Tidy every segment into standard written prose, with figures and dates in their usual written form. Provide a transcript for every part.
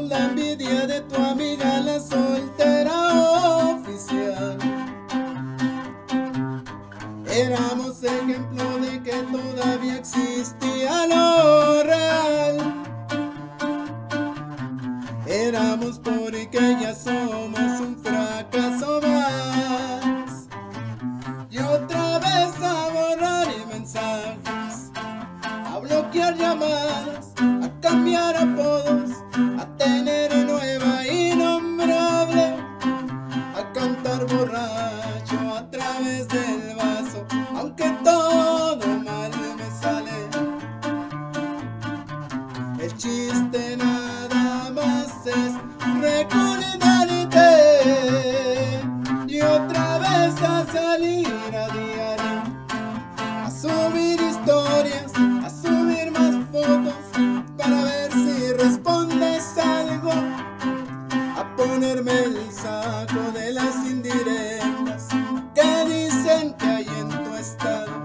Éramos la envidia de tu amiga, la soltera oficial. Éramos ejemplo de que todavía existía lo real. Éramos porque ya somos un fracaso más. Y otra vez a borrar mensajes, a bloquear llamadas, a cambiar apodos, a tener nueva innombrable, a cantar borracho a través del vaso, aunque todo mal me sale. El chiste nada más es recordarte y otra vez a salir a diario, a subir historias, a subir más fotos para ver si respondes algo, a ponerme el saco de las indirectas que dicen que hay en tu estado.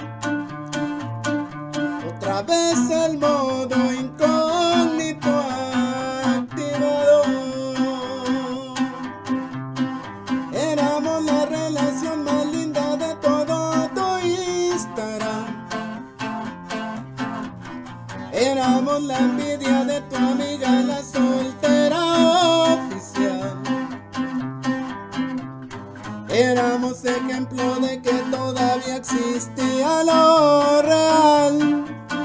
Otra vez el modo incógnito activado. Éramos la relación más linda de todo tu Instagram. Éramos la envidia de tu amiga, la soltera oficial. Éramos ejemplo de que todavía existía lo real.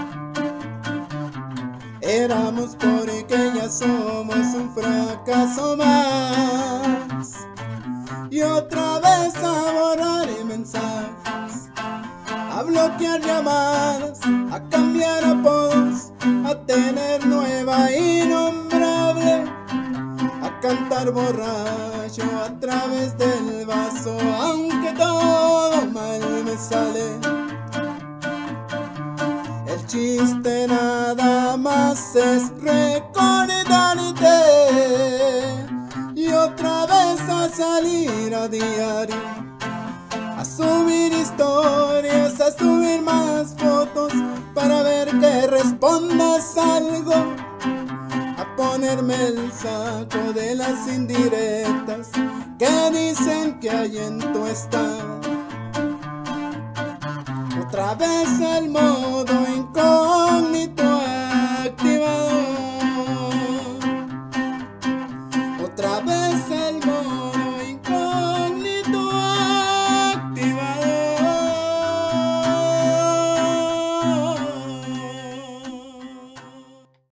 Éramos porque ya somos un fracaso más. Y otra vez a borrar mensajes, a bloquear llamadas, a cambiar apodos, a tener nueva innombrable, a cantar borracho a través del vaso, aunque todo mal me sale. El chiste nada más es recordarte y otra vez a salir a diario, a subir historias, a subir más fotos para ver que respondas algo, a ponerme el saco de las indirectas que dicen que hay en tu estado. Otra vez el modo